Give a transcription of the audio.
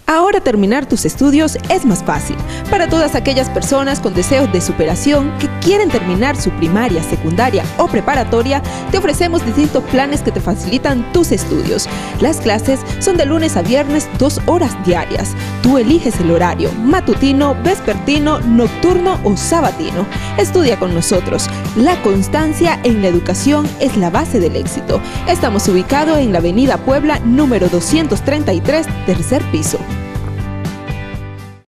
Ahora terminar tus estudios es más fácil. Para todas aquellas personas con deseos de superación que quieren terminar su primaria, secundaria o preparatoria, te ofrecemos distintos planes que te facilitan tus estudios. Las clases son de lunes a viernes 2 horas diarias. Tú eliges el horario, matutino, vespertino, nocturno o sabatino. Estudia con nosotros. La constancia en la educación es la base del éxito. Estamos ubicados en la Avenida Puebla, número 233, tercer piso.